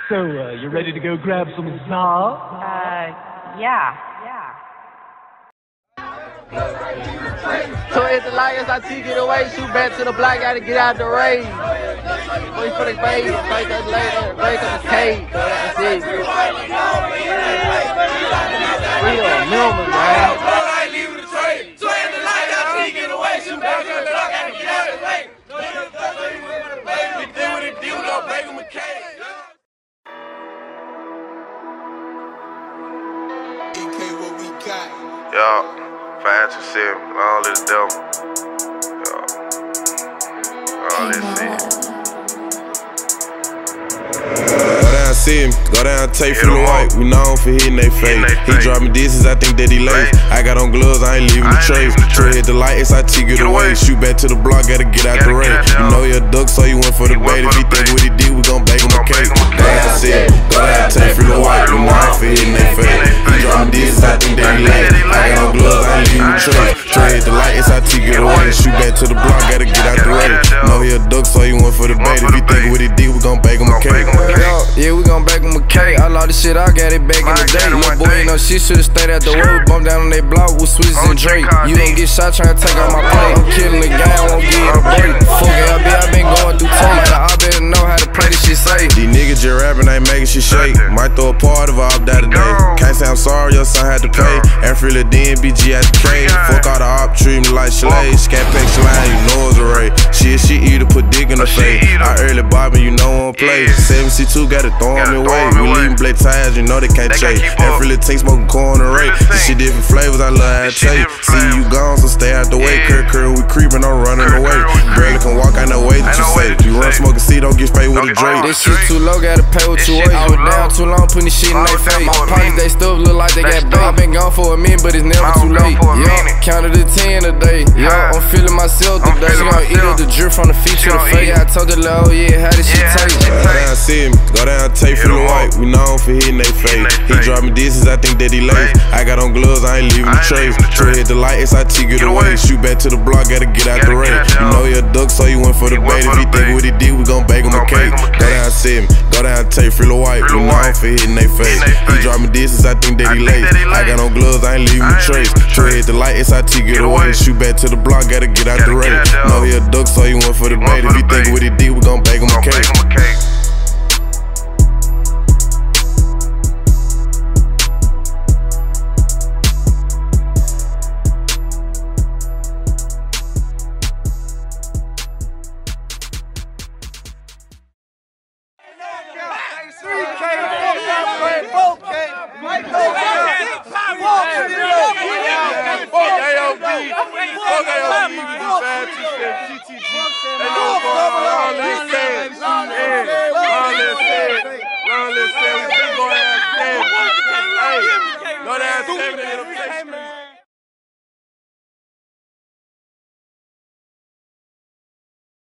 So, you ready to go grab some za? Yeah. So at the Lions, I take it away, shoot back to the block, gotta get out the race. Wait for the bait, break up later, break up the cage. That's it. Real million, man. So at the Lions, I take it away, shoot back to the block, gotta get out the race. We do what it do, we gon' break them a cage. Yeah, 5 to 7, all this devil. Yeah, all this shit. Go down, take for the white. We known for hitting they face. He dropping disses, I think that he lace. I got on gloves, I ain't leaving the trace. Tre hit the light, SIT get away. Shoot back to the block, gotta get out the race. You know you're a duck, so you went for the bait. If he think what he did, we gon' bake him a cake. Go down, take for the white. We known for hitting they face. He dropping disses, I think that he lace. I got on gloves, I ain't leaving the trace. Tre hit the light, SIT get away. Shoot back to the block, gotta get out the race. You know he a duck, so you went for the bait. If he think what he did, we gon' bake him a cake. Yeah, we gon' bake him a cake. I lost this shit, I got it back in the day. Little boy ain't no shit, should've stayed at the way. We bump down on they block with switches and Drake. You gon' get shot tryna take out my plate. I'm killing the game, I won't give it a break. Fuck it, I been going through time. I better know how to play this shit safe. These niggas just rapping, ain't making shit shake. Might throw a part of op that today. Can't say I'm sorry, your son had to pay. Afrila D and BG at the K. Fuck all the op, treat me like Shalay. Scat pack slime, you know it's a ray. She eat to put dick in the face. I early bobbing, you know on play. 7C2 gotta throw him away. We leaving blade tires, you know they can't chase. Afrila take smoking corn and rape. This shit different flavors, I love how it taste. See you gone, so stay out the way. Curl, we creeping, I'm running away. Barely can walk, I know way that you say. You run smoking C, don't get sprayed with a Drake. This shit too low, gotta pay what you weigh. I was down too long, putting this shit in they face. My pockets, they stuff look like they got bait. I been gone for a minute, but it's never too late. Yeah, counted to 10 a day. Yeah, I'm feeling myself today. She gon' eat up the drip from the feet to the face. Yeah, I told her, oh yeah, how this shit taste? Go down, take for the white. We known for hitting they face. He dropping disses, I think that he lace. I got on gloves, I ain't leaving the trace. Tre hit the light, SIT get away. Shoot back to the block, gotta get out the race. You know you're a duck, so you went for the bait. If he think what he did, we gon' bake him a cake. Go down, take for the white. We known for hitting they face. He dropping disses, I think that he lace. I got on gloves, I ain't leaving the trace. Tre hit the light, SIT get away. Shoot back to the block, gotta get out the race. Know he a duck, so you went for the bait. If he think what he did, we gon' bake him a cake. Go down 7 in the